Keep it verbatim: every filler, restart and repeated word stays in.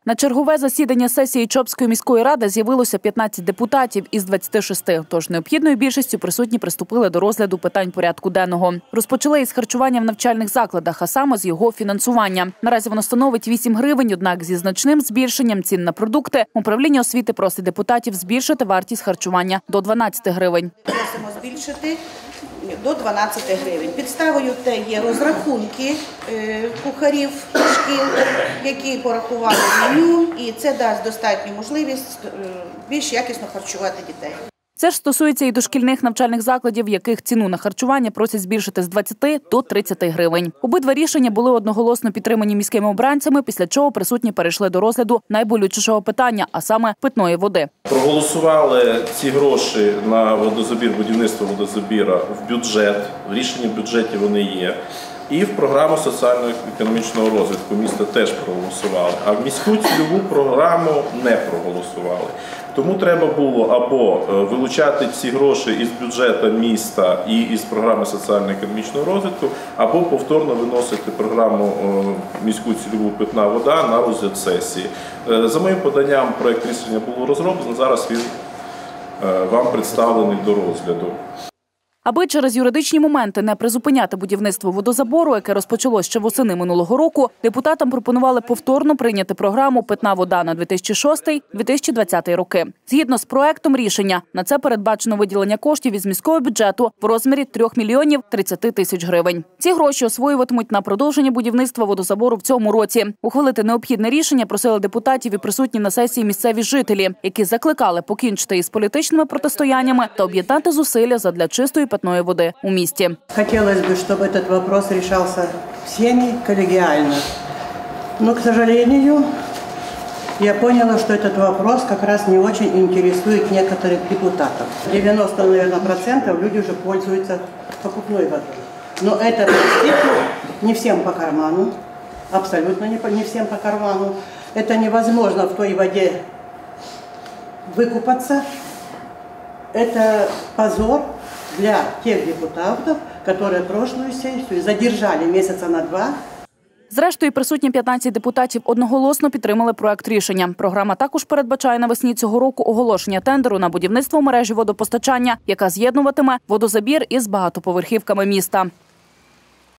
На чергове засідання сесії Чопської міської ради з'явилося п'ятнадцять депутатів із двадцяти шести, тож необхідною більшістю присутні приступили до розгляду питань порядку денного. Розпочали із харчування в навчальних закладах, а саме з його фінансування. Наразі воно становить вісім гривень, однак зі значним збільшенням цін на продукти управління освіти просить депутатів збільшити вартість харчування до дванадцяти гривень. Просимо збільшити до дванадцяти гривень. Підставою те є розрахунки кухарів шкіл, які порахували меню, і це дасть достатню можливість більш якісно харчувати дітей. Це ж стосується і дошкільних навчальних закладів, в яких ціну на харчування просять збільшити з двадцяти до тридцяти гривень. Обидва рішення були одноголосно підтримані міськими обранцями, після чого присутні перейшли до розгляду найболючішого питання, а саме питної води. Проголосували ці гроші на водозабір, будівництво водозабіра в бюджет, в рішенні в бюджеті вони є. І в програму соціально-економічного розвитку міста теж проголосували, а в міську цільову програму не проголосували. Тому треба було або вилучати ці гроші із бюджету міста і із програми соціально-економічного розвитку, або повторно виносити програму міську цільову питна вода на розгляд сесії. За моїм поданням проєкт рішення було розроблено, зараз він вам представлений до розгляду. Аби через юридичні моменти не призупиняти будівництво водозабору, яке розпочалося ще восени минулого року, депутатам пропонували повторно прийняти програму «Питна вода» на дві тисячі шостий - дві тисячі двадцятий роки. Згідно з проектом рішення, на це передбачено виділення коштів із міського бюджету в розмірі трьох мільйонів тридцяти тисяч гривень. Ці гроші освоюватимуть на продовження будівництва водозабору в цьому році. Ухвалити необхідне рішення просили депутатів і присутні на сесії місцеві жителі, які закликали покінчити із політичними протистояннями та об'єднати зусилля задля чистої питної води у місті. Хотілося б, щоб цей вопрос вирішався всіми колегіально. Но, к сожалению, я поняла, что этот вопрос как раз не очень интересует некоторых депутатов. девяносто, наверное, процентов люди уже пользуются покупной водой. Но это не всем по карману, абсолютно не всем по карману. Это невозможно в той воде выкупаться. Это позор для тех депутатов, которые прошлую сессию задержали месяца на два. Зрештою, присутні п'ятнадцять депутатів одноголосно підтримали проект рішення. Програма також передбачає навесні цього року оголошення тендеру на будівництво мережі водопостачання, яка з'єднуватиме водозабір із багатоповерхівками міста.